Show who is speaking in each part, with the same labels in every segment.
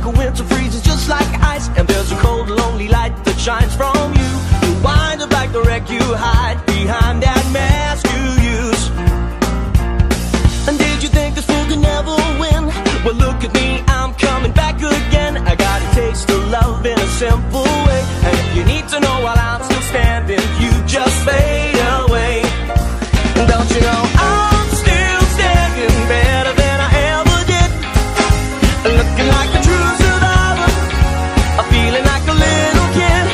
Speaker 1: a winter freezes just like ice, and there's a cold, lonely light that shines from you. You wind up like the wreck you hide behind that mask you use. And did you think this fool could never win? Well, look at me, I'm coming back again. I got a taste of love in a simple way, and if you need to know while I'm still standing, you just fade away. Don't you know I'm still standing better than I ever did, looking like a true survivor, feeling like a little kid.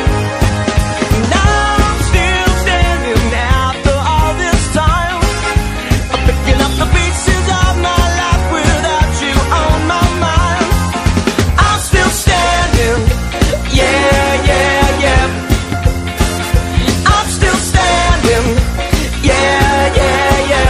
Speaker 1: Now I'm still standing after all this time, picking up the pieces of my life without you on my mind. I'm still standing, yeah, yeah, yeah. I'm still standing, yeah, yeah, yeah.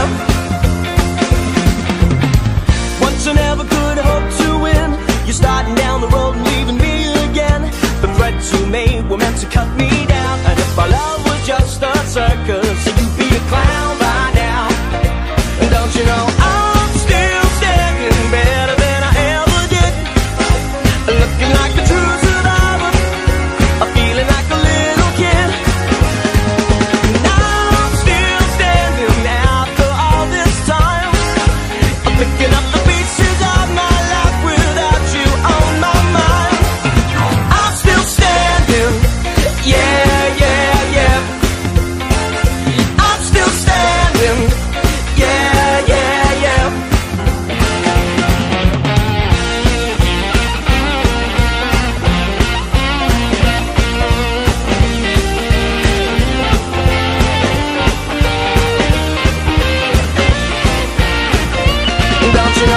Speaker 1: Once I never could hope to win. You're starting down the road and leaving me again. The threats you made were meant to cut me down, and if our love was just a circus, you'd be a clown by now. And don't you know I'm still standing better than I ever did, looking like a true survivor, feeling like a little kid. Now I'm still standing after all this time, picking up the pieces of my life without you on my mind. I'm still standing, yeah, yeah, yeah. I'm still standing, yeah, yeah, yeah. Don't you